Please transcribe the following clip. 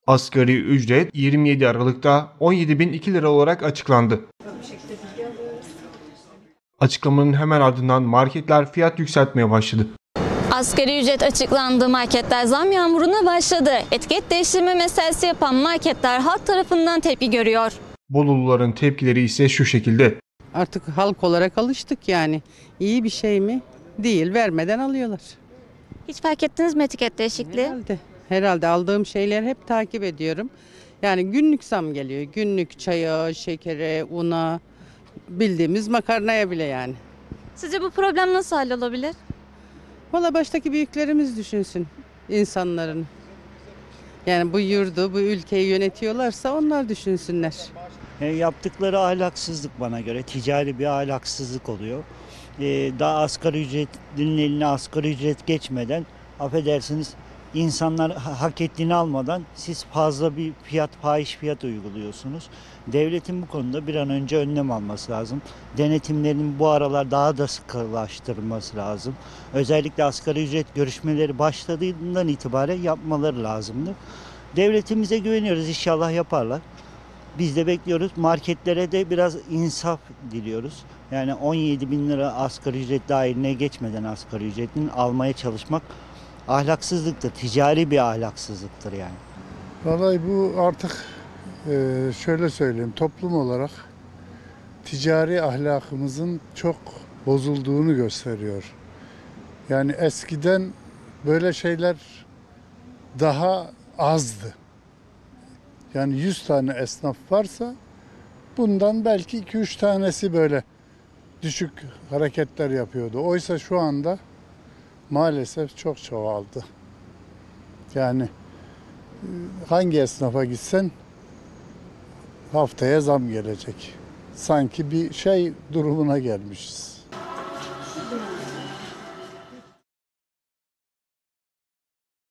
Asgari ücret 27 Aralık'ta 17.002 lira olarak açıklandı. Açıklamanın hemen ardından marketler fiyat yükseltmeye başladı. Asgari ücret açıklandı, marketler zam yağmuruna başladı. Etiket değiştirme meselesi yapan marketler halk tarafından tepki görüyor. Boluluların tepkileri ise şu şekilde. Artık halk olarak alıştık yani. İyi bir şey mi? Değil, vermeden alıyorlar. Hiç fark ettiniz mi etiket değişikliği? Herhalde aldığım şeyleri hep takip ediyorum. Yani günlük zam geliyor. Günlük çaya, şekere, una, bildiğimiz makarnaya bile yani. Sizce bu problem nasıl hallolabilir? Valla baştaki büyüklerimiz düşünsün insanların. Yani bu yurdu, bu ülkeyi yönetiyorlarsa onlar düşünsünler. Yaptıkları ahlaksızlık bana göre. Ticari bir ahlaksızlık oluyor. Daha asgari ücretlinin eline asgari ücret geçmeden, affedersiniz, insanlar hak ettiğini almadan siz fazla bir fahiş fiyat uyguluyorsunuz. Devletin bu konuda bir an önce önlem alması lazım. Denetimlerin bu aralar daha da sıkılaştırılması lazım. Özellikle asgari ücret görüşmeleri başladığından itibaren yapmaları lazımdı. Devletimize güveniyoruz, inşallah yaparlar. Biz de bekliyoruz. Marketlere de biraz insaf diliyoruz. Yani 17.000 lira asgari ücret dahiline geçmeden asgari ücretini almaya çalışmak ahlaksızlıktır. Ticari bir ahlaksızlıktır yani. Vallahi bu artık şöyle söyleyeyim, toplum olarak ticari ahlakımızın çok bozulduğunu gösteriyor. Yani eskiden böyle şeyler daha azdı. Yani 100 tane esnaf varsa bundan belki 2-3 tanesi böyle düşük hareketler yapıyordu. Oysa şu anda maalesef çok çoğaldı. Yani hangi esnafa gitsen haftaya zam gelecek. Sanki bir şey durumuna gelmişiz.